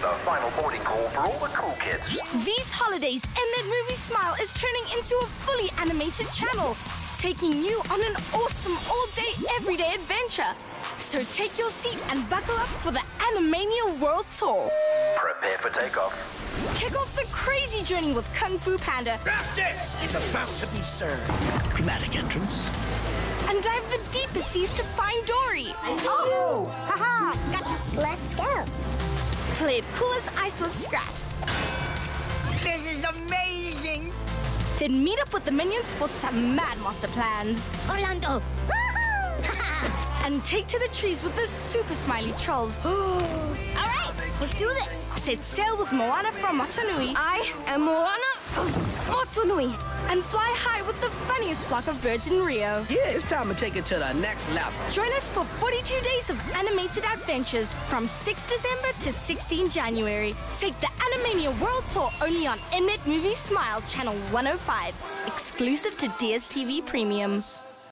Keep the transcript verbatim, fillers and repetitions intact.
our final boarding call for all the cool kids. These holidays, M-Net Movie Smile is turning into a fully animated channel, taking you on an awesome all-day, everyday adventure. So take your seat and buckle up for the Animania World Tour. Prepare for takeoff. Kick off the crazy journey with Kung Fu Panda. Justice is about to be served. Dramatic entrance. And dive the deepest seas to find Dory. Oh! Haha! Gotcha! Let's go. Play it cool as ice with Scrat. This is amazing! Then meet up with the minions for some mad master plans. Orlando! Woohoo! And take to the trees with the super smiley trolls. All right, let's do this. Set sail with Moana from Motunui. I am Moana Motunui. And fly high with the funniest flock of birds in Rio. Yeah, it's time to take it to the next level. Join us for forty-two days of animated adventures from sixth December to sixteenth January. Take the Animania World Tour only on M-Net Movie Smile, Channel one oh five. Exclusive to D S T V Premium.